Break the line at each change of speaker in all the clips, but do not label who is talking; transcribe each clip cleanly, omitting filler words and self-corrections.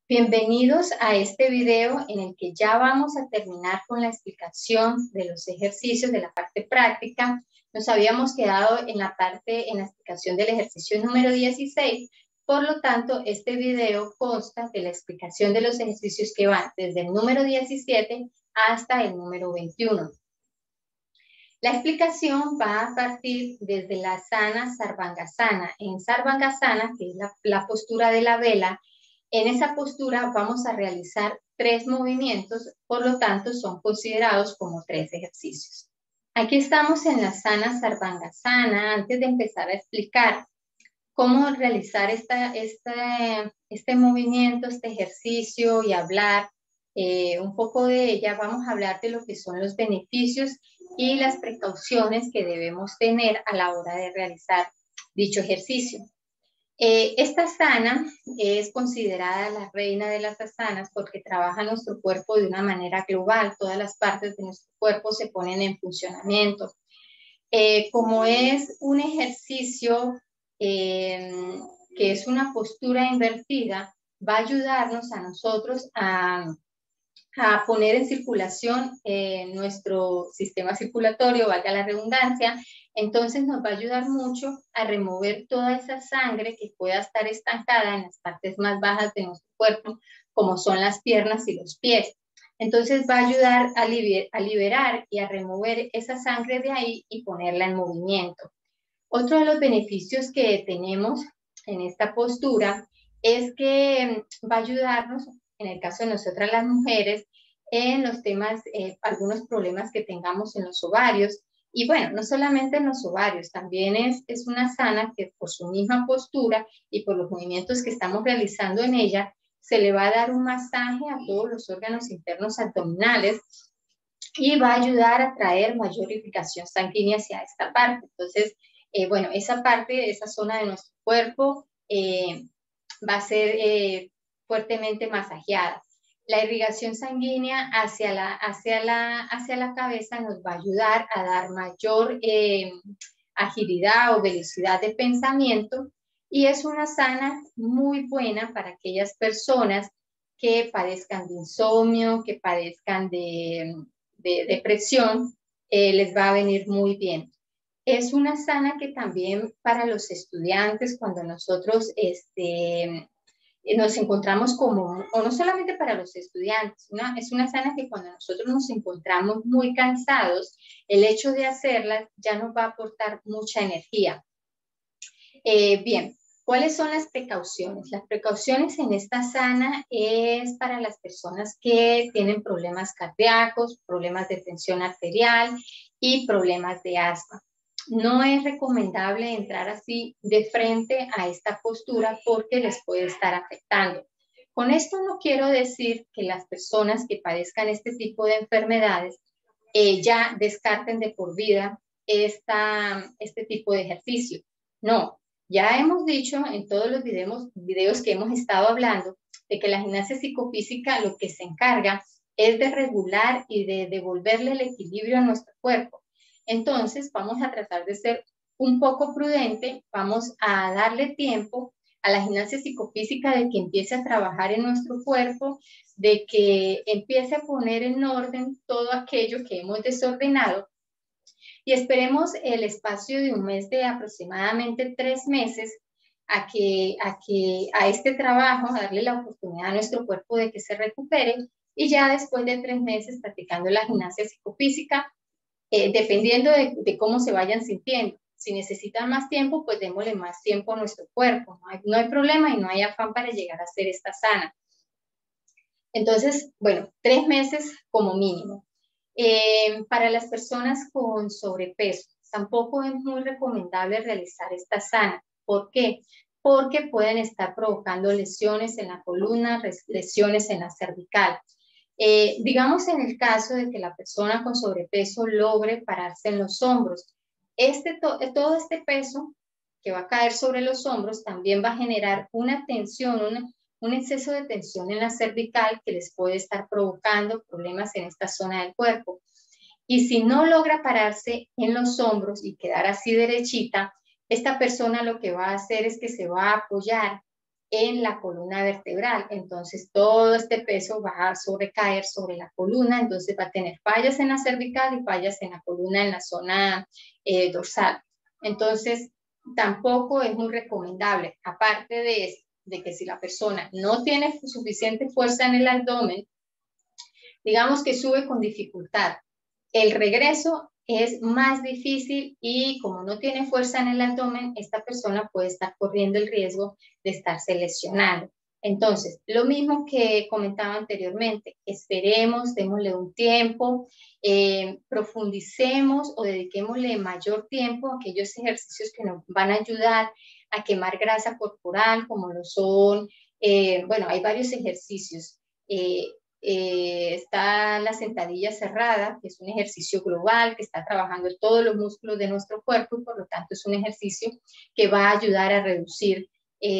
Bienvenidos a este video en el que ya vamos a terminar con la explicación de los ejercicios de la parte práctica. Nos habíamos quedado en la explicación del ejercicio número 16, por lo tanto este video consta de la explicación de los ejercicios que van desde el número 17 hasta el número 21. La explicación va a partir desde la asana Sarvangasana. En Sarvangasana, que es la postura de la vela, en esa postura vamos a realizar 3 movimientos, por lo tanto son considerados como 3 ejercicios. Aquí estamos en la asana Sarvangasana. Antes de empezar a explicar cómo realizar este movimiento, este ejercicio y hablar un poco de ella, vamos a hablar de lo que son los beneficios y las precauciones que debemos tener a la hora de realizar dicho ejercicio. Esta asana es considerada la reina de las asanas porque trabaja nuestro cuerpo de una manera global. Todas las partes de nuestro cuerpo se ponen en funcionamiento. Como es un ejercicio que es una postura invertida, va a ayudarnos a nosotros a poner en circulación nuestro sistema circulatorio, valga la redundancia. Entonces nos va a ayudar mucho a remover toda esa sangre que pueda estar estancada en las partes más bajas de nuestro cuerpo, como son las piernas y los pies. Entonces va a ayudar a liberar y a remover esa sangre de ahí y ponerla en movimiento. Otro de los beneficios que tenemos en esta postura es que va a ayudarnos, en el caso de nosotras las mujeres, en los temas, algunos problemas que tengamos en los ovarios. Y bueno, no solamente en los ovarios, también es una asana que por su misma postura y por los movimientos que estamos realizando en ella, se le va a dar un masaje a todos los órganos internos abdominales y va a ayudar a traer mayor irrigación sanguínea hacia esta parte. Entonces, bueno, esa parte, esa zona de nuestro cuerpo va a ser fuertemente masajeada. La irrigación sanguínea hacia la cabeza nos va a ayudar a dar mayor agilidad o velocidad de pensamiento, y es una asana muy buena para aquellas personas que padezcan de insomnio, que padezcan de depresión, les va a venir muy bien. Es una asana que también para los estudiantes, cuando nosotros nos encontramos como, o no solamente para los estudiantes, es una asana que cuando nosotros nos encontramos muy cansados, el hecho de hacerla ya nos va a aportar mucha energía. Bien, ¿cuáles son las precauciones? Las precauciones en esta asana es para las personas que tienen problemas cardíacos, problemas de tensión arterial y problemas de asma. No es recomendable entrar así de frente a esta postura porque les puede estar afectando. Con esto no quiero decir que las personas que padezcan este tipo de enfermedades ya descarten de por vida este tipo de ejercicio. No, ya hemos dicho en todos los videos que hemos estado hablando de que la gimnasia psicofísica lo que se encarga es de regular y de devolverle el equilibrio a nuestro cuerpo. Entonces vamos a tratar de ser un poco prudente, vamos a darle tiempo a la gimnasia psicofísica de que empiece a trabajar en nuestro cuerpo, de que empiece a poner en orden todo aquello que hemos desordenado, y esperemos el espacio de un mes, de aproximadamente 3 meses, a este trabajo, a darle la oportunidad a nuestro cuerpo de que se recupere, y ya después de 3 meses practicando la gimnasia psicofísica, dependiendo de cómo se vayan sintiendo. Si necesitan más tiempo, pues démosle más tiempo a nuestro cuerpo. No hay problema y no hay afán para llegar a hacer esta sana. Entonces, bueno, 3 meses como mínimo. Para las personas con sobrepeso, tampoco es muy recomendable realizar esta sana. ¿Por qué? Porque pueden estar provocando lesiones en la columna, lesiones en la cervical. Digamos en el caso de que la persona con sobrepeso logre pararse en los hombros, todo este peso que va a caer sobre los hombros también va a generar una tensión, un exceso de tensión en la cervical que les puede estar provocando problemas en esta zona del cuerpo. Y si no logra pararse en los hombros y quedar así derechita, esta persona lo que va a hacer es que se va a apoyar en la columna vertebral. Entonces todo este peso va a sobrecaer sobre la columna, entonces va a tener fallas en la cervical y fallas en la columna en la zona dorsal. Entonces tampoco es muy recomendable, aparte de que si la persona no tiene suficiente fuerza en el abdomen, digamos que sube con dificultad, el regreso es más difícil y como no tiene fuerza en el abdomen, esta persona puede estar corriendo el riesgo de estarse lesionando. Entonces, lo mismo que comentaba anteriormente, esperemos, démosle un tiempo, profundicemos o dediquémosle mayor tiempo a aquellos ejercicios que nos van a ayudar a quemar grasa corporal, como lo son, bueno, hay varios ejercicios. Está la sentadilla cerrada, que es un ejercicio global que está trabajando todos los músculos de nuestro cuerpo y por lo tanto es un ejercicio que va a ayudar a reducir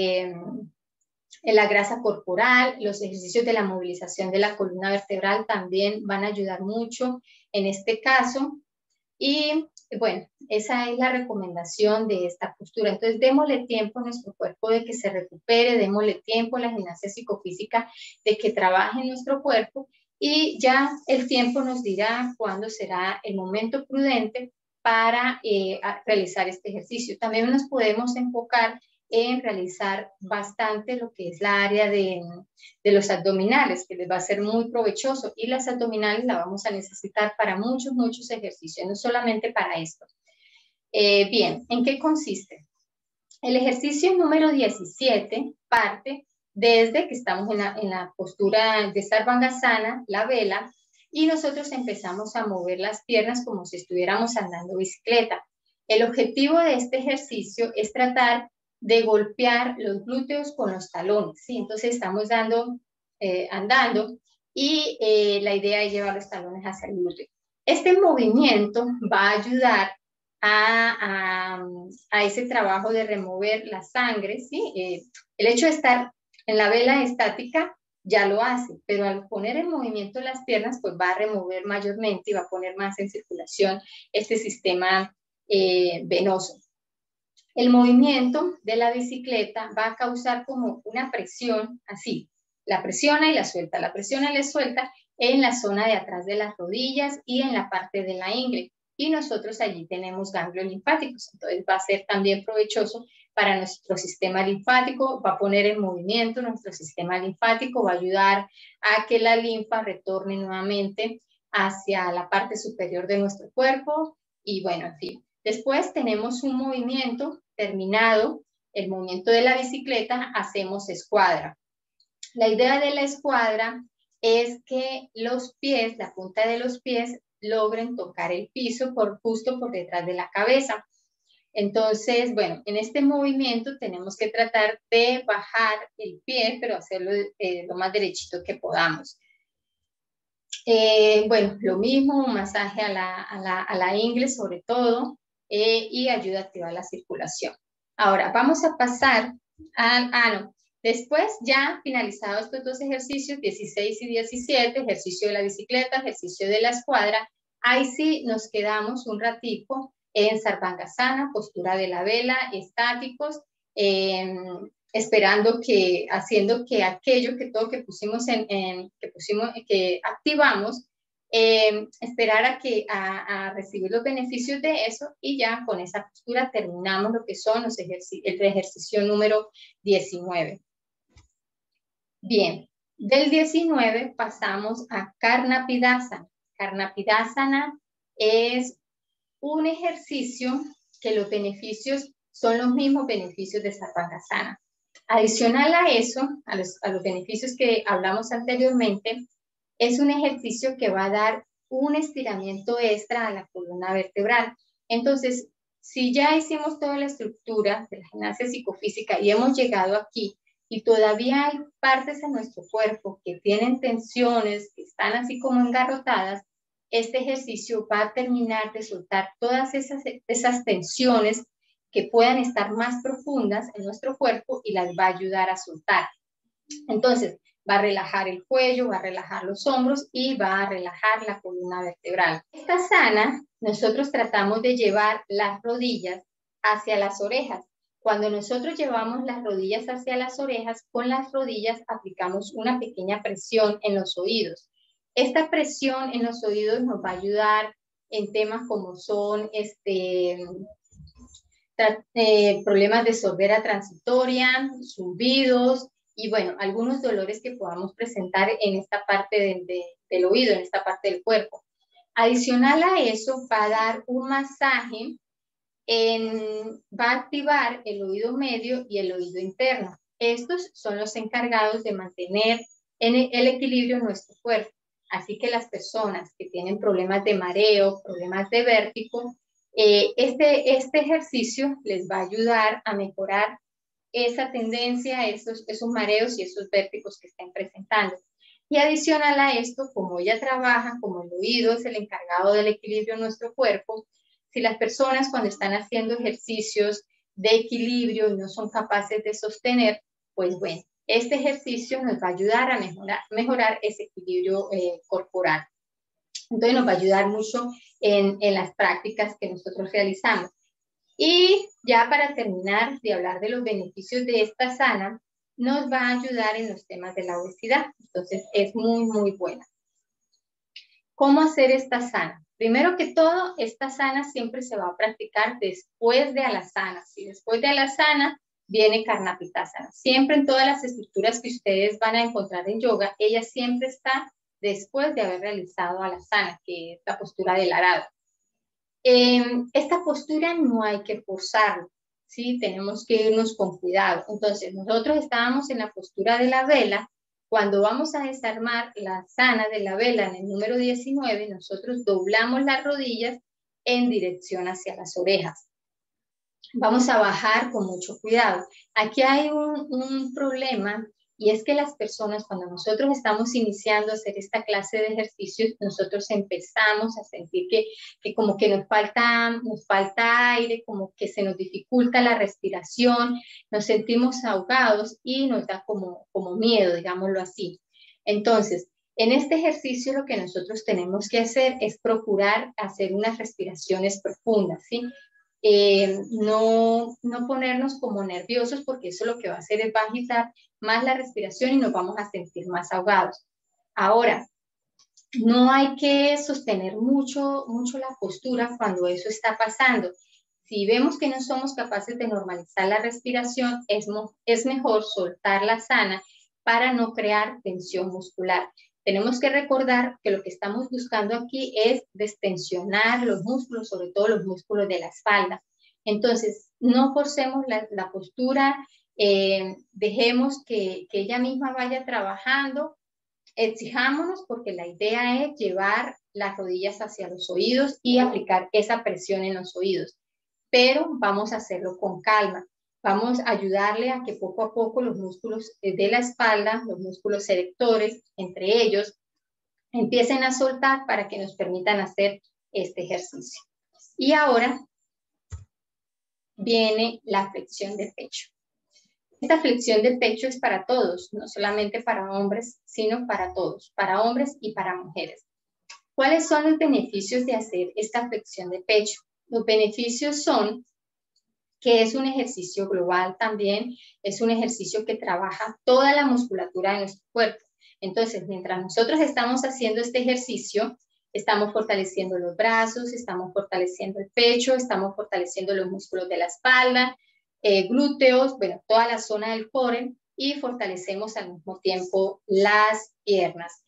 la grasa corporal. Los ejercicios de la movilización de la columna vertebral también van a ayudar mucho en este caso. Y bueno, esa es la recomendación de esta postura. Entonces, démosle tiempo a nuestro cuerpo de que se recupere, démosle tiempo a la gimnasia psicofísica de que trabaje en nuestro cuerpo y ya el tiempo nos dirá cuándo será el momento prudente para realizar este ejercicio. También nos podemos enfocar en realizar bastante lo que es la área de los abdominales, que les va a ser muy provechoso, y las abdominales la vamos a necesitar para muchos ejercicios, no solamente para esto. Bien, ¿en qué consiste? El ejercicio número 17 parte desde que estamos en la postura de Sarvangasana, la vela, y nosotros empezamos a mover las piernas como si estuviéramos andando bicicleta. El objetivo de este ejercicio es tratar de golpear los glúteos con los talones, ¿sí? Entonces estamos andando y la idea es llevar los talones hacia el glúteo. Este movimiento va a ayudar a ese trabajo de remover la sangre, ¿sí? El hecho de estar en la vela estática ya lo hace, pero al poner en movimiento las piernas, pues va a remover mayormente y va a poner más en circulación este sistema venoso. El movimiento de la bicicleta va a causar como una presión, así, la presiona y la suelta, la presiona y la suelta en la zona de atrás de las rodillas y en la parte de la ingle. Y nosotros allí tenemos ganglios linfáticos, entonces va a ser también provechoso para nuestro sistema linfático, va a poner en movimiento nuestro sistema linfático, va a ayudar a que la linfa retorne nuevamente hacia la parte superior de nuestro cuerpo y bueno, en fin. Después tenemos un movimiento terminado, el movimiento de la bicicleta, hacemos escuadra. La idea de la escuadra es que los pies, la punta de los pies, logren tocar el piso justo por detrás de la cabeza. Entonces, bueno, en este movimiento tenemos que tratar de bajar el pie, pero hacerlo lo más derechito que podamos. Bueno, lo mismo, un masaje a la ingle sobre todo, y ayuda a activar la circulación. Ahora, vamos a pasar no. Después, ya finalizados estos dos ejercicios, 16 y 17, ejercicio de la bicicleta, ejercicio de la escuadra, ahí sí nos quedamos un ratico en Sarvangasana, postura de la vela, estáticos, esperando haciendo que aquello que todo que pusimos que activamos, esperar a recibir los beneficios de eso y ya con esa postura terminamos lo que son el ejercicio número 19. Bien, del 19 pasamos a Karnapidasana. Karnapidasana es un ejercicio que los beneficios son los mismos beneficios de Sarvangasana. Adicional a eso, a los beneficios que hablamos anteriormente, es un ejercicio que va a dar un estiramiento extra a la columna vertebral. Entonces, si ya hicimos toda la estructura de la gimnasia psicofísica y hemos llegado aquí y todavía hay partes en nuestro cuerpo que tienen tensiones, que están así como engarrotadas, este ejercicio va a terminar de soltar todas esas tensiones que puedan estar más profundas en nuestro cuerpo y las va a ayudar a soltar. Entonces, va a relajar el cuello, va a relajar los hombros y va a relajar la columna vertebral. Esta asana, nosotros tratamos de llevar las rodillas hacia las orejas. Cuando nosotros llevamos las rodillas hacia las orejas, con las rodillas aplicamos una pequeña presión en los oídos. Esta presión en los oídos nos va a ayudar en temas como son problemas de sordera transitoria, zumbidos y bueno, algunos dolores que podamos presentar en esta parte del oído, en esta parte del cuerpo. Adicional a eso, va a dar un masaje, va a activar el oído medio y el oído interno. Estos son los encargados de mantener el equilibrio en nuestro cuerpo. Así que las personas que tienen problemas de mareo, problemas de vértigo, este ejercicio les va a ayudar a mejorar esa tendencia, esos mareos y esos vértigos que estén presentando. Y adicional a esto, como ella trabaja, como el oído es el encargado del equilibrio en nuestro cuerpo, si las personas cuando están haciendo ejercicios de equilibrio y no son capaces de sostener, pues bueno, este ejercicio nos va a ayudar a mejorar ese equilibrio corporal. Entonces nos va a ayudar mucho en las prácticas que nosotros realizamos. Y ya para terminar de hablar de los beneficios de esta asana, nos va a ayudar en los temas de la obesidad. Entonces es muy, muy buena. ¿Cómo hacer esta asana? Primero que todo, esta asana siempre se va a practicar después de alasana. ¿Sí? Después de alasana viene Karnapitasana. Siempre en todas las estructuras que ustedes van a encontrar en yoga, ella siempre está después de haber realizado alasana, que es la postura del arado. Esta postura no hay que forzarla, ¿sí? Tenemos que irnos con cuidado. Entonces, nosotros estábamos en la postura de la vela. Cuando vamos a desarmar la asana de la vela en el número 19, nosotros doblamos las rodillas en dirección hacia las orejas. Vamos a bajar con mucho cuidado. Aquí hay un problema y es que las personas, cuando nosotros estamos iniciando a hacer esta clase de ejercicios, nosotros empezamos a sentir que como que nos falta aire, como que se nos dificulta la respiración, nos sentimos ahogados y nos da como miedo, digámoslo así. Entonces, en este ejercicio lo que nosotros tenemos que hacer es procurar hacer unas respiraciones profundas, ¿sí? No ponernos como nerviosos porque eso lo que va a hacer es va a agitar más la respiración y nos vamos a sentir más ahogados. Ahora, no hay que sostener mucho la postura cuando eso está pasando. Si vemos que no somos capaces de normalizar la respiración, es mejor soltar la asana para no crear tensión muscular. Tenemos que recordar que lo que estamos buscando aquí es destensionar los músculos, sobre todo los músculos de la espalda. Entonces, no forcemos la postura, dejemos que ella misma vaya trabajando, exijámonos porque la idea es llevar las rodillas hacia los oídos y aplicar esa presión en los oídos, pero vamos a hacerlo con calma. Vamos a ayudarle a que poco a poco los músculos de la espalda, los músculos erectores, entre ellos, empiecen a soltar para que nos permitan hacer este ejercicio. Y ahora viene la flexión de pecho. Esta flexión de pecho es para todos, no solamente para hombres, sino para todos, para hombres y para mujeres. ¿Cuáles son los beneficios de hacer esta flexión de pecho? Los beneficios son que es un ejercicio global también, es un ejercicio que trabaja toda la musculatura de nuestro cuerpo. Entonces, mientras nosotros estamos haciendo este ejercicio, estamos fortaleciendo los brazos, estamos fortaleciendo el pecho, estamos fortaleciendo los músculos de la espalda, glúteos, bueno, toda la zona del core y fortalecemos al mismo tiempo las piernas.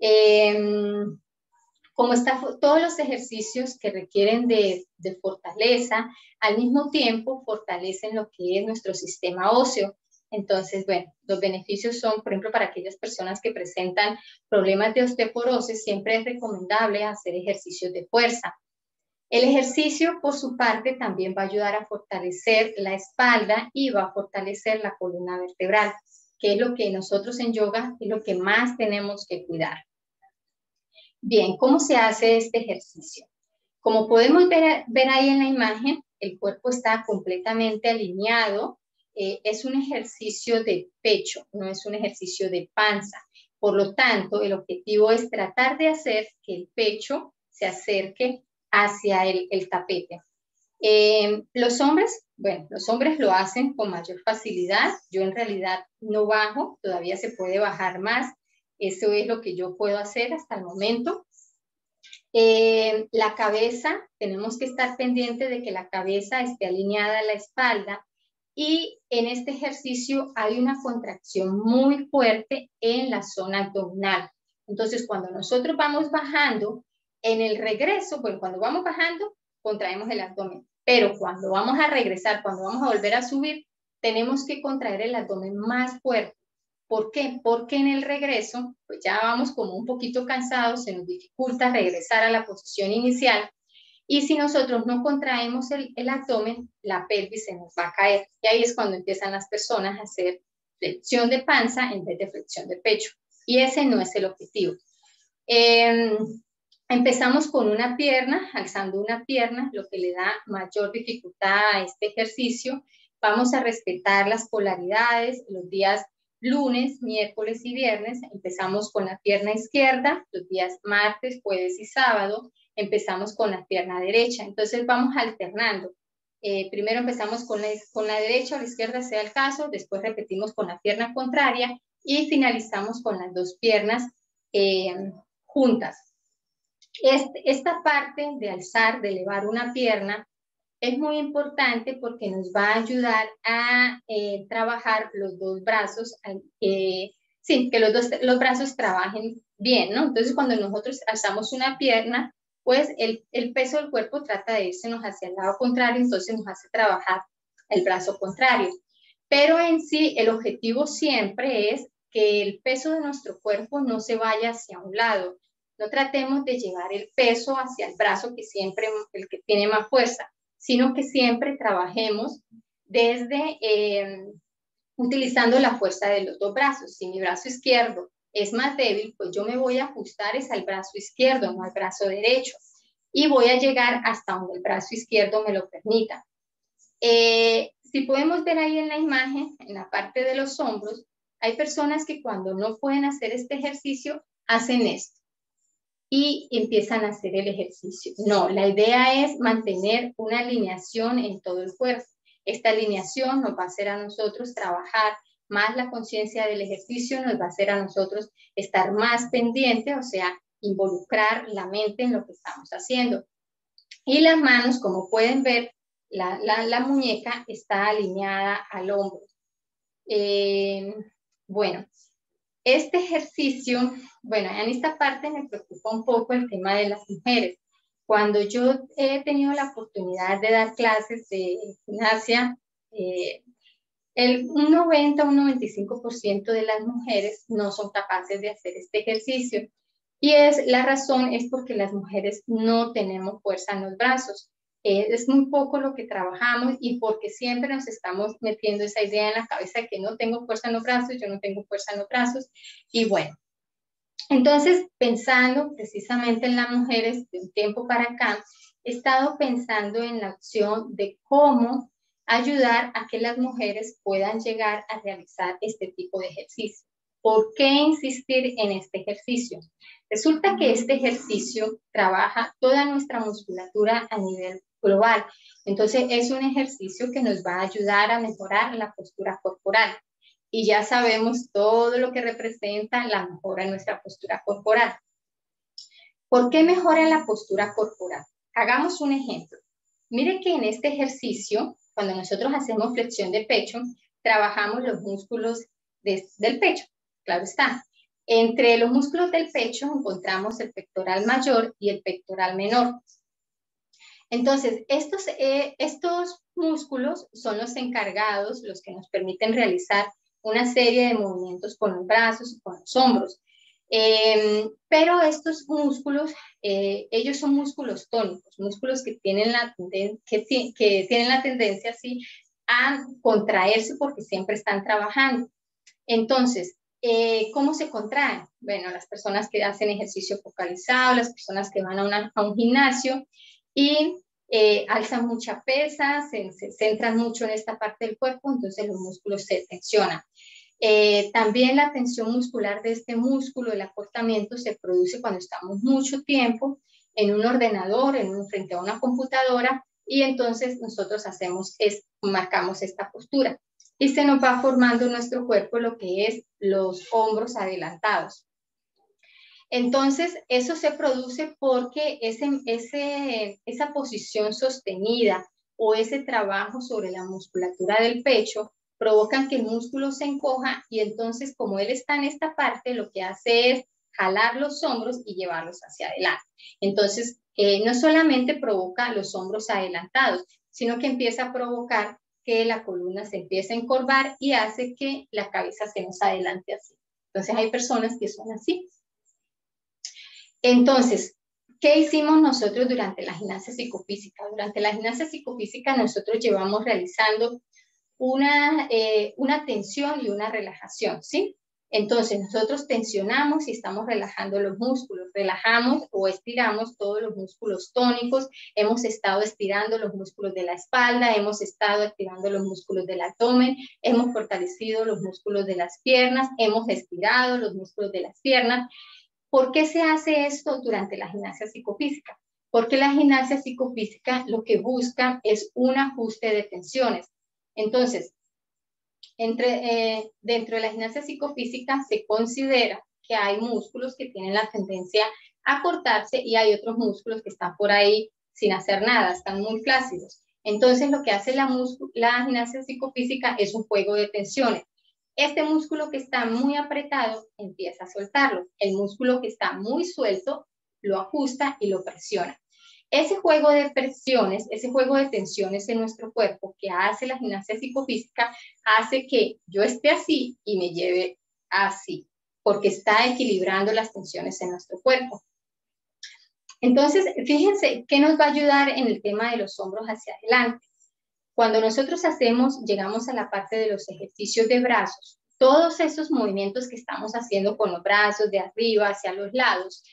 Como todos los ejercicios que requieren de fortaleza, al mismo tiempo fortalecen lo que es nuestro sistema óseo. Entonces, bueno, los beneficios son, por ejemplo, para aquellas personas que presentan problemas de osteoporosis, siempre es recomendable hacer ejercicios de fuerza. El ejercicio, por su parte, también va a ayudar a fortalecer la espalda y va a fortalecer la columna vertebral, que es lo que nosotros en yoga es lo que más tenemos que cuidar. Bien, ¿cómo se hace este ejercicio? Como podemos ver ahí en la imagen, el cuerpo está completamente alineado. Es un ejercicio de pecho, no es un ejercicio de panza. Por lo tanto, el objetivo es tratar de hacer que el pecho se acerque hacia el tapete. Los hombres, bueno, los hombres lo hacen con mayor facilidad. Yo en realidad no bajo, todavía se puede bajar más. Eso es lo que yo puedo hacer hasta el momento. La cabeza, tenemos que estar pendiente de que la cabeza esté alineada a la espalda, y en este ejercicio hay una contracción muy fuerte en la zona abdominal. Entonces, cuando nosotros vamos bajando, en el regreso, bueno, cuando vamos bajando, contraemos el abdomen, pero cuando vamos a regresar, cuando vamos a volver a subir, tenemos que contraer el abdomen más fuerte. ¿Por qué? Porque en el regreso, pues ya vamos como un poquito cansados, se nos dificulta regresar a la posición inicial, y si nosotros no contraemos el abdomen, la pelvis se nos va a caer. Y ahí es cuando empiezan las personas a hacer flexión de panza en vez de flexión de pecho. Y ese no es el objetivo. Empezamos con una pierna, alzando una pierna, lo que le da mayor dificultad a este ejercicio. Vamos a respetar las polaridades, los días lunes, miércoles y viernes. Empezamos con la pierna izquierda, los días martes, jueves y sábado. Empezamos con la pierna derecha. Entonces vamos alternando. Primero empezamos con la derecha o la izquierda, sea el caso. Después repetimos con la pierna contraria y finalizamos con las dos piernas juntas. Esta parte de alzar, de elevar una pierna, es muy importante porque nos va a ayudar a trabajar los dos brazos, sí, que los brazos trabajen bien, ¿no? Entonces, cuando nosotros alzamos una pierna, pues el peso del cuerpo trata de irse hacia el lado contrario, entonces nos hace trabajar el brazo contrario. Pero en sí, el objetivo siempre es que el peso de nuestro cuerpo no se vaya hacia un lado. No tratemos de llevar el peso hacia el brazo, que siempre el que tiene más fuerza, sino que siempre trabajemos desde utilizando la fuerza de los dos brazos. Si mi brazo izquierdo es más débil, pues yo me voy a ajustar es al brazo izquierdo, no al brazo derecho, y voy a llegar hasta donde el brazo izquierdo me lo permita. Si podemos ver ahí en la imagen, en la parte de los hombros, hay personas que cuando no pueden hacer este ejercicio, hacen esto y empiezan a hacer el ejercicio. No, la idea es mantener una alineación en todo el cuerpo. Esta alineación nos va a hacer a nosotros trabajar más la conciencia del ejercicio, nos va a hacer a nosotros estar más pendiente, o sea, involucrar la mente en lo que estamos haciendo. Y las manos, como pueden ver, la muñeca está alineada al hombro. Bueno, este ejercicio, bueno, en esta parte me preocupa un poco el tema de las mujeres. Cuando yo he tenido la oportunidad de dar clases de gimnasia, un 90 o un 95% de las mujeres no son capaces de hacer este ejercicio. Y la razón es porque las mujeres no tenemos fuerza en los brazos. Es muy poco lo que trabajamos y porque siempre nos estamos metiendo esa idea en la cabeza de que no tengo fuerza en los brazos, yo no tengo fuerza en los brazos. Y bueno, entonces pensando precisamente en las mujeres de un tiempo para acá, he estado pensando en la opción de cómo ayudar a que las mujeres puedan llegar a realizar este tipo de ejercicio. ¿Por qué insistir en este ejercicio? Resulta que este ejercicio trabaja toda nuestra musculatura a nivel global. Entonces es un ejercicio que nos va a ayudar a mejorar la postura corporal. Y ya sabemos todo lo que representa la mejora en nuestra postura corporal. ¿Por qué mejora la postura corporal? Hagamos un ejemplo. Mire que en este ejercicio, cuando nosotros hacemos flexión de pecho, trabajamos los músculos del pecho, claro está. Entre los músculos del pecho encontramos el pectoral mayor y el pectoral menor. Entonces, estos músculos son los encargados, los que nos permiten realizar una serie de movimientos con los brazos y con los hombros. Pero estos músculos, ellos son músculos tónicos, músculos que tienen la tendencia ¿sí? a contraerse porque siempre están trabajando. Entonces, ¿cómo se contraen? Bueno, las personas que hacen ejercicio focalizado, las personas que van a un gimnasio y alzan mucha pesa, se centran mucho en esta parte del cuerpo, entonces los músculos se tensionan. También la tensión muscular de este músculo, el acortamiento, se produce cuando estamos mucho tiempo en un ordenador, frente a una computadora, y entonces nosotros marcamos esta postura y se nos va formando en nuestro cuerpo lo que es los hombros adelantados. Entonces, eso se produce porque esa posición sostenida o ese trabajo sobre la musculatura del pecho provocan que el músculo se encoja y entonces, como él está en esta parte, lo que hace es jalar los hombros y llevarlos hacia adelante. Entonces, no solamente provoca los hombros adelantados, sino que empieza a provocar que la columna se empiece a encorvar y hace que la cabeza se nos adelante así. Entonces, hay personas que son así. Entonces, ¿qué hicimos nosotros durante la gimnasia psicofísica? Durante la gimnasia psicofísica nosotros llevamos realizando una tensión y una relajación, ¿sí? Entonces, nosotros tensionamos y estamos relajando los músculos, relajamos o estiramos todos los músculos tónicos, hemos estado estirando los músculos de la espalda, hemos estado activando los músculos del abdomen, hemos fortalecido los músculos de las piernas, hemos estirado los músculos de las piernas. ¿Por qué se hace esto durante la gimnasia psicofísica? Porque la gimnasia psicofísica lo que busca es un ajuste de tensiones. Entonces, dentro de la gimnasia psicofísica se considera que hay músculos que tienen la tendencia a cortarse y hay otros músculos que están por ahí sin hacer nada, están muy flácidos. Entonces, lo que hace la gimnasia psicofísica es un juego de tensiones. Este músculo que está muy apretado empieza a soltarlo. El músculo que está muy suelto lo ajusta y lo presiona. Ese juego de presiones, ese juego de tensiones en nuestro cuerpo que hace la gimnasia psicofísica hace que yo esté así y me lleve así, porque está equilibrando las tensiones en nuestro cuerpo. Entonces, fíjense qué nos va a ayudar en el tema de los hombros hacia adelante. Cuando nosotros llegamos a la parte de los ejercicios de brazos, todos esos movimientos que estamos haciendo con los brazos de arriba hacia los lados,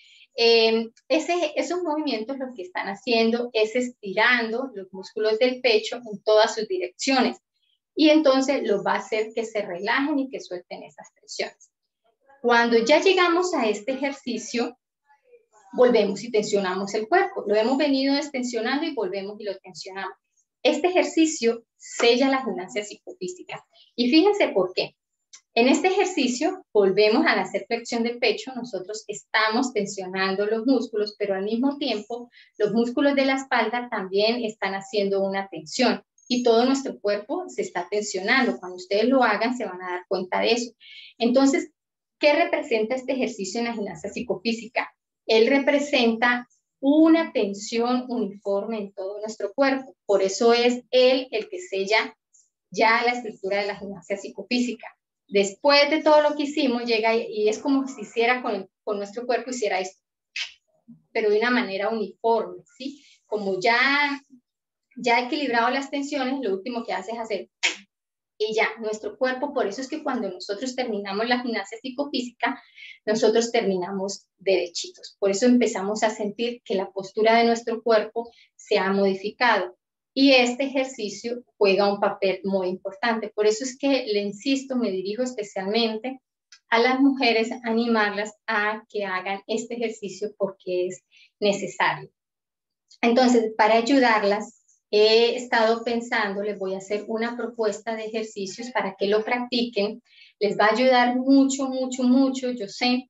esos movimientos lo que están haciendo es estirando los músculos del pecho en todas sus direcciones y entonces los va a hacer que se relajen y que suelten esas tensiones. Cuando ya llegamos a este ejercicio, volvemos y tensionamos el cuerpo. Lo hemos venido destensionando y volvemos y lo tensionamos. Este ejercicio sella la gimnasia psicofísica. Y fíjense por qué. En este ejercicio volvemos a hacer flexión de pecho. Nosotros estamos tensionando los músculos, pero al mismo tiempo los músculos de la espalda también están haciendo una tensión. Y todo nuestro cuerpo se está tensionando. Cuando ustedes lo hagan se van a dar cuenta de eso. Entonces, ¿qué representa este ejercicio en la gimnasia psicofísica? Él representa una tensión uniforme en todo nuestro cuerpo. Por eso es él el que sella ya la estructura de la gimnasia psicofísica. Después de todo lo que hicimos, llega y es como si hiciera con nuestro cuerpo, hiciera esto, pero de una manera uniforme, ¿sí? Como ya ha equilibrado las tensiones, lo último que hace es hacer y ya, nuestro cuerpo, por eso es que cuando nosotros terminamos la gimnasia psicofísica, nosotros terminamos derechitos. Por eso empezamos a sentir que la postura de nuestro cuerpo se ha modificado. Y este ejercicio juega un papel muy importante. Por eso es que le insisto, me dirijo especialmente a las mujeres, animarlas a que hagan este ejercicio porque es necesario. Entonces, para ayudarlas, he estado pensando, les voy a hacer una propuesta de ejercicios para que lo practiquen. Les va a ayudar mucho, mucho, mucho, yo sé.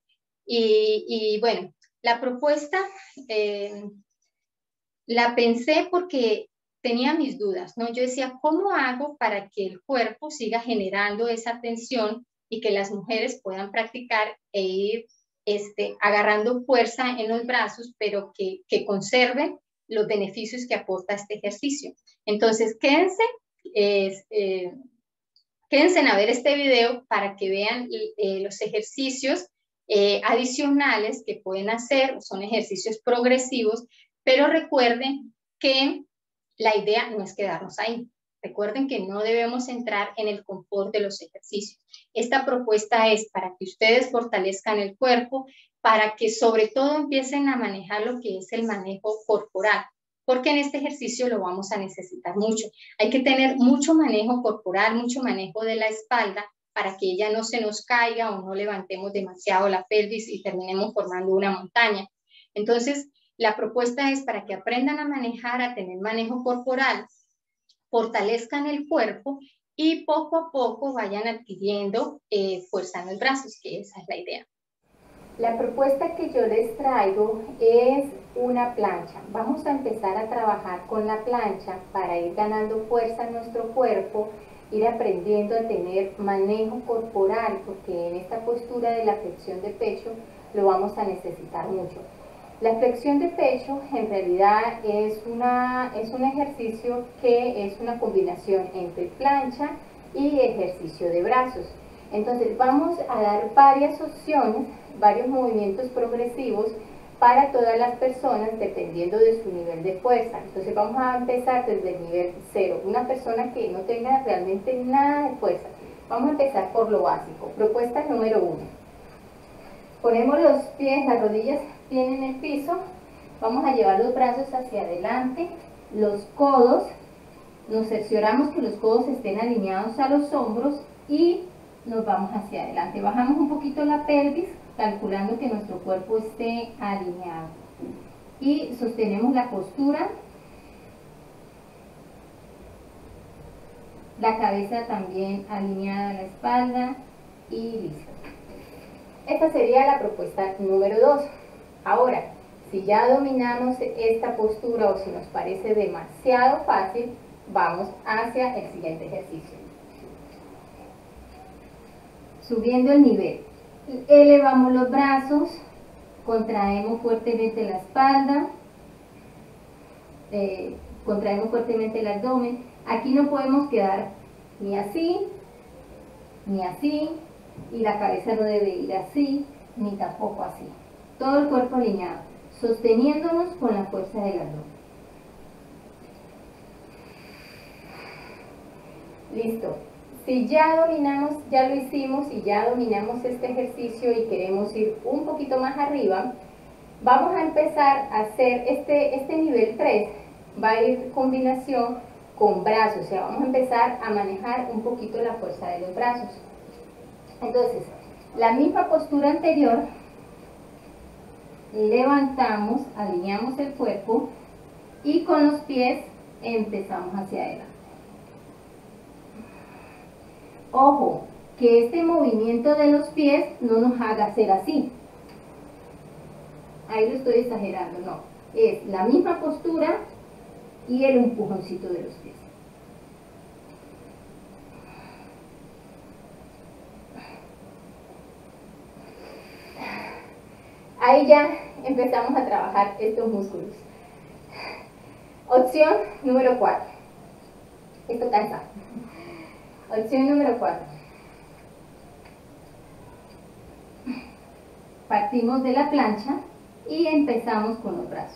Y bueno, la propuesta la pensé porque tenía mis dudas, ¿no? Yo decía, ¿cómo hago para que el cuerpo siga generando esa tensión y que las mujeres puedan practicar e ir agarrando fuerza en los brazos, pero que conserven los beneficios que aporta este ejercicio? Entonces, quédense a ver este video para que vean los ejercicios adicionales que pueden hacer. Son ejercicios progresivos, pero recuerden que la idea no es quedarnos ahí. Recuerden que no debemos entrar en el confort de los ejercicios. Esta propuesta es para que ustedes fortalezcan el cuerpo, para que sobre todo empiecen a manejar lo que es el manejo corporal, porque en este ejercicio lo vamos a necesitar mucho. Hay que tener mucho manejo corporal, mucho manejo de la espalda, para que ella no se nos caiga o no levantemos demasiado la pelvis y terminemos formando una montaña. Entonces, La propuesta es para que aprendan a manejar, a tener manejo corporal, fortalezcan el cuerpo y poco a poco vayan adquiriendo fuerza en los brazos, que esa es la idea. La propuesta que yo les traigo es una plancha. Vamos a empezar a trabajar con la plancha para ir ganando fuerza en nuestro cuerpo, ir aprendiendo a tener manejo corporal, porque en esta postura de la flexión de pecho lo vamos a necesitar mucho. La flexión de pecho en realidad es un ejercicio que es una combinación entre plancha y ejercicio de brazos. Entonces vamos a dar varias opciones, varios movimientos progresivos para todas las personas dependiendo de su nivel de fuerza. Entonces vamos a empezar desde el nivel 0, una persona que no tenga realmente nada de fuerza. Vamos a empezar por lo básico. Propuesta número 1. Ponemos los pies, las rodillas bien en el piso, vamos a llevar los brazos hacia adelante, los codos, nos cercioramos que los codos estén alineados a los hombros y nos vamos hacia adelante. Bajamos un poquito la pelvis, calculando que nuestro cuerpo esté alineado. Y sostenemos la postura, la cabeza también alineada a la espalda y listo. Esta sería la propuesta número 2. Ahora, si ya dominamos esta postura o si nos parece demasiado fácil, vamos hacia el siguiente ejercicio. Subiendo el nivel, elevamos los brazos, contraemos fuertemente la espalda, contraemos fuertemente el abdomen. Aquí no podemos quedar ni así, y la cabeza no debe ir así, ni tampoco así. Todo el cuerpo alineado, sosteniéndonos con la fuerza del abdomen. Listo. Si ya dominamos, ya lo hicimos y ya dominamos este ejercicio y queremos ir un poquito más arriba, vamos a empezar a hacer este nivel 3, va a ir combinación con brazos, o sea, vamos a empezar a manejar un poquito la fuerza de los brazos. Entonces, la misma postura anterior, levantamos, alineamos el cuerpo y con los pies empezamos hacia adelante. Ojo, que este movimiento de los pies no nos haga hacer así. Ahí lo estoy exagerando, no. Es la misma postura y el empujoncito de los pies. Ahí ya empezamos a trabajar estos músculos. Opción número 4. Esto cansa. Opción número 4. Partimos de la plancha y empezamos con los brazos.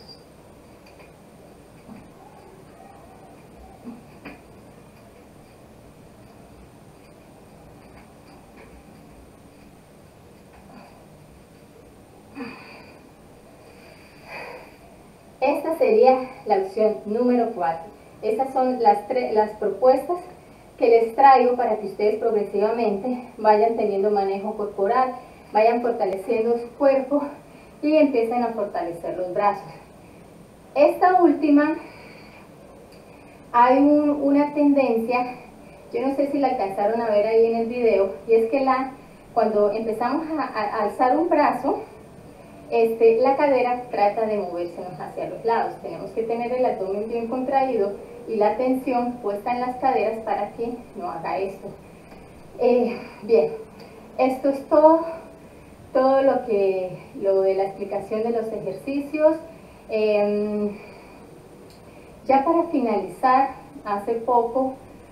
Esta sería la opción número 4. Estas son las propuestas que les traigo para que ustedes progresivamente vayan teniendo manejo corporal, vayan fortaleciendo su cuerpo y empiecen a fortalecer los brazos. Esta última, hay una tendencia, yo no sé si la alcanzaron a ver ahí en el video, y es que cuando empezamos a alzar un brazo, la cadera trata de moverse hacia los lados. Tenemos que tener el abdomen bien contraído y la tensión puesta en las caderas para que no haga esto. Bien, esto es todo lo de la explicación de los ejercicios. Ya para finalizar, hace poco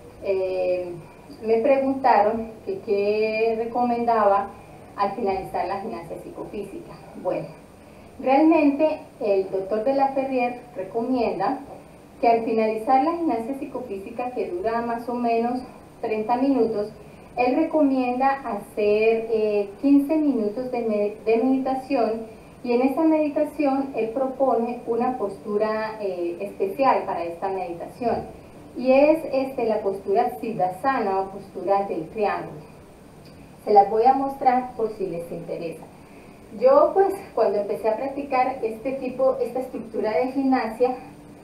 me preguntaron que qué recomendaba al finalizar la gimnasia psicofísica. Bueno, realmente el doctor de la Ferrier recomienda que al finalizar la gimnasia psicofísica, que dura más o menos 30 minutos, él recomienda hacer 15 minutos de meditación, y en esa meditación él propone una postura especial para esta meditación, y es la postura Siddhasana o postura del triángulo. Se las voy a mostrar por si les interesa.
Yo pues cuando empecé a practicar esta estructura de gimnasia,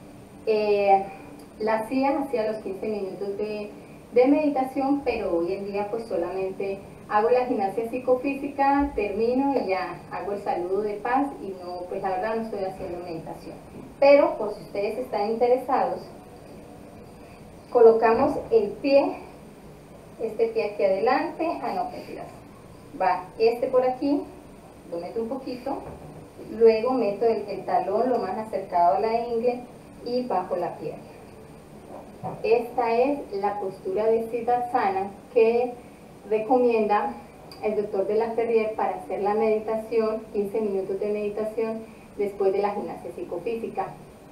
la hacía los 15 minutos de meditación, pero hoy en día pues solamente hago la gimnasia psicofísica, termino y ya hago el saludo de paz y no, pues la verdad no estoy haciendo meditación. Pero por si ustedes están interesados, colocamos el pie, este pie aquí adelante, no, mentiras, va este por aquí, lo meto un poquito, luego meto el talón lo más acercado a la ingle y bajo la pierna. Esta es la postura de Siddhasana que recomienda el doctor de la Ferrier para hacer la meditación, 15 minutos de meditación después de la gimnasia psicofísica.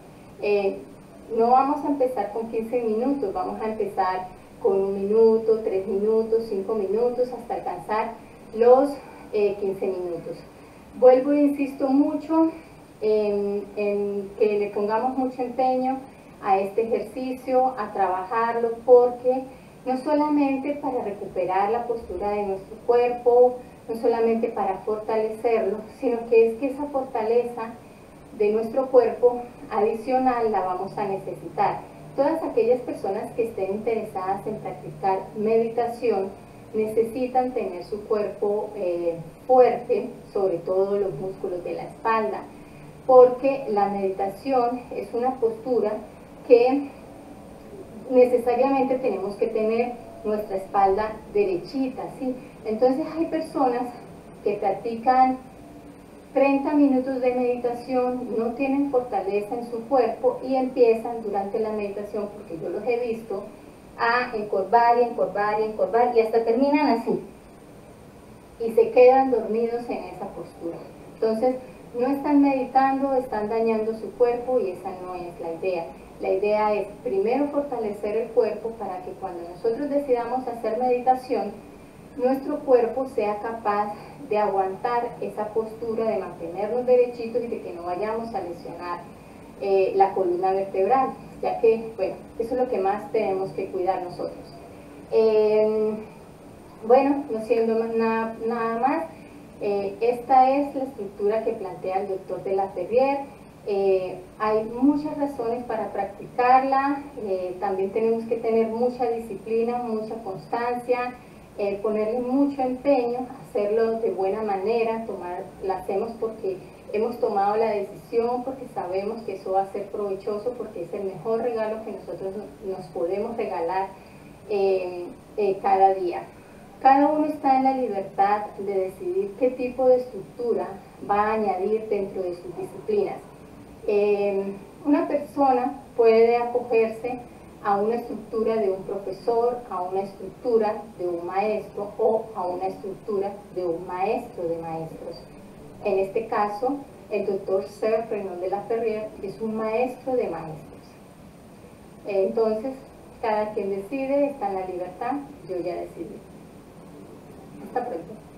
No vamos a empezar con 15 minutos, vamos a empezar con 1 minuto, 3 minutos, 5 minutos, hasta alcanzar los 15 minutos. Vuelvo e insisto mucho en que le pongamos mucho empeño a este ejercicio, a trabajarlo, porque no solamente para recuperar la postura de nuestro cuerpo, no solamente para fortalecerlo, sino que es que esa fortaleza de nuestro cuerpo adicional la vamos a necesitar. Todas aquellas personas que estén interesadas en practicar meditación necesitan tener su cuerpo fuerte, sobre todo los músculos de la espalda, porque la meditación es una postura que necesariamente tenemos que tener nuestra espalda derechita, ¿sí? Entonces hay personas que practican 30 minutos de meditación, no tienen fortaleza en su cuerpo y empiezan durante la meditación, porque yo los he visto, a encorvar y encorvar y encorvar y hasta terminan así y se quedan dormidos en esa postura. Entonces no están meditando, están dañando su cuerpo y esa no es la idea. La idea es primero fortalecer el cuerpo para que cuando nosotros decidamos hacer meditación, nuestro cuerpo sea capaz de aguantar esa postura, de mantenernos derechitos y de que no vayamos a lesionar la columna vertebral, ya que, bueno, eso es lo que más tenemos que cuidar nosotros. Bueno, no siendo nada más, esta es la estructura que plantea el doctor de la Ferrier. Hay muchas razones para practicarla, también tenemos que tener mucha disciplina, mucha constancia, ponerle mucho empeño, hacerlo de buena manera, la hacemos porque hemos tomado la decisión, porque sabemos que eso va a ser provechoso, porque es el mejor regalo que nosotros nos podemos regalar cada día. Cada uno está en la libertad de decidir qué tipo de estructura va a añadir dentro de sus disciplinas. Una persona puede acogerse a una estructura de un profesor, a una estructura de un maestro o a una estructura de un maestro de maestros. En este caso, el doctor Sir Renaud de la Ferrier es un maestro de maestros. Entonces, cada quien decide, está en la libertad, yo ya decidí. Hasta pronto.